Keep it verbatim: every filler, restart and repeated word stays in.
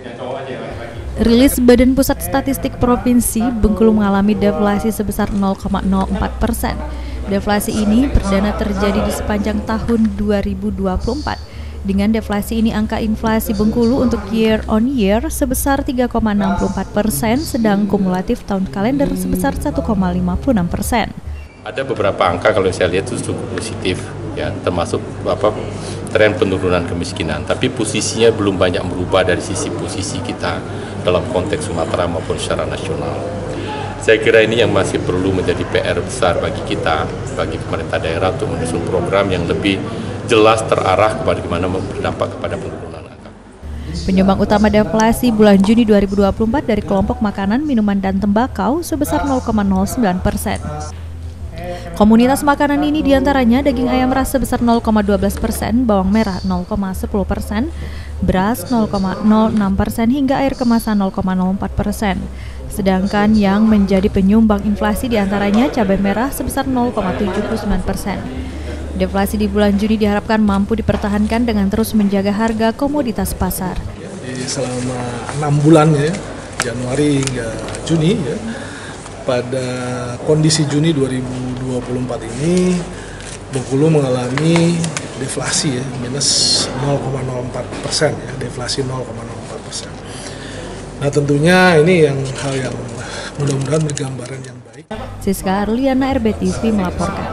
Rilis Badan Pusat Statistik Provinsi, Bengkulu mengalami deflasi sebesar nol koma nol empat persen. Deflasi ini perdana terjadi di sepanjang tahun dua ribu dua puluh empat. Dengan deflasi ini, angka inflasi Bengkulu untuk year on year sebesar tiga koma enam empat persen, sedang kumulatif tahun kalender sebesar satu koma lima enam persen. Ada beberapa angka kalau saya lihat itu cukup positif, ya, termasuk apa tren penurunan kemiskinan. Tapi posisinya belum banyak berubah dari sisi posisi kita dalam konteks Sumatera maupun secara nasional. Saya kira ini yang masih perlu menjadi P R besar bagi kita, bagi pemerintah daerah untuk menyusun program yang lebih jelas terarah kepada bagaimana berdampak kepada penurunan angka. Penyumbang utama deflasi bulan Juni dua ribu dua puluh empat dari kelompok makanan, minuman, dan tembakau sebesar nol koma nol sembilan persen. Komunitas makanan ini diantaranya daging ayam ras sebesar nol koma satu dua persen, bawang merah nol koma sepuluh persen, beras nol koma nol enam persen, hingga air kemasan nol koma nol empat persen. Sedangkan yang menjadi penyumbang inflasi diantaranya cabai merah sebesar nol koma tujuh sembilan persen. Deflasi di bulan Juni diharapkan mampu dipertahankan dengan terus menjaga harga komoditas pasar. Jadi selama enam bulan ya, Januari hingga Juni ya, pada kondisi Juni dua ribu dua puluh empat ini Bengkulu mengalami deflasi ya, minus nol koma nol empat persen ya, deflasi nol koma nol empat persen. Nah tentunya ini yang hal yang mudah-mudahan bergambaran yang baik. Siska Arliana, R B T V melaporkan.